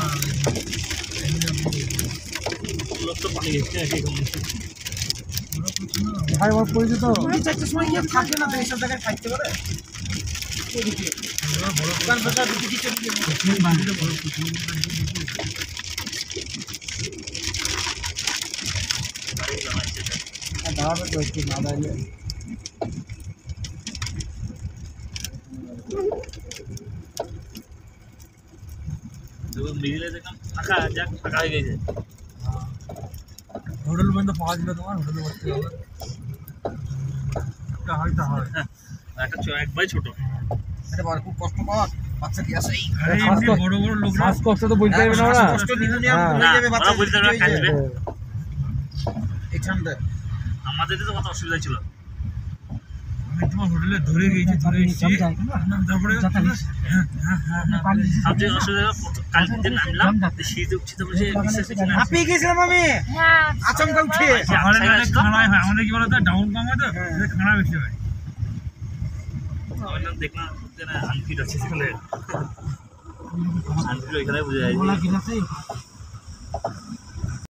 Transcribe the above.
লোক তো পালিয়ে গেছে ভাই আমার পরিচিত চারটার সময় গিয়ে থাকে না তো এইসব জায়গায় খাইতে পারে ওদিকে দোকান ফোকান রুটি দিচ্ছে দাঁড়াবে তো একটু না দাঁড়িয়ে মিডিলে দেখলাম ফাঁকা যাক ফাঁকা হয়ে গেছে হোটেল বন্ধ পাওয়া ছিল তোমার হোটেলে বসতে হবে হয়তো হয় একটা একবারে ছোট এটা বড় খুব কষ্ট পাওয়া বাচ্চা কি আছে বড় বড় লোক শ্বাসকষ্ট তো বলতে পারবে না ওরা কষ্ট নিয়ে ভুলে যাবে বাচ্চা বলতে পারবে কাঁদবে এই ঠান্ডা আমাদের তো কত অসুবিধা ছিল আমি তোমার হোটেলে ধরে গিয়েছি ধরে এসেছি তারপরে সবচেয়ে অসুবিধা কালকে যে নামলাম শীত উঠছে তো বলছে হাঁপিয়ে গেছিলাম আমি আচমকা উঠে খানায় হয় আমাদের কি বলতো ডাউন কম হয় তো খানা বেশি হয় দেখলাম আনফিট আছে তাহলে আনফিট ওইখানে বুঝে যায়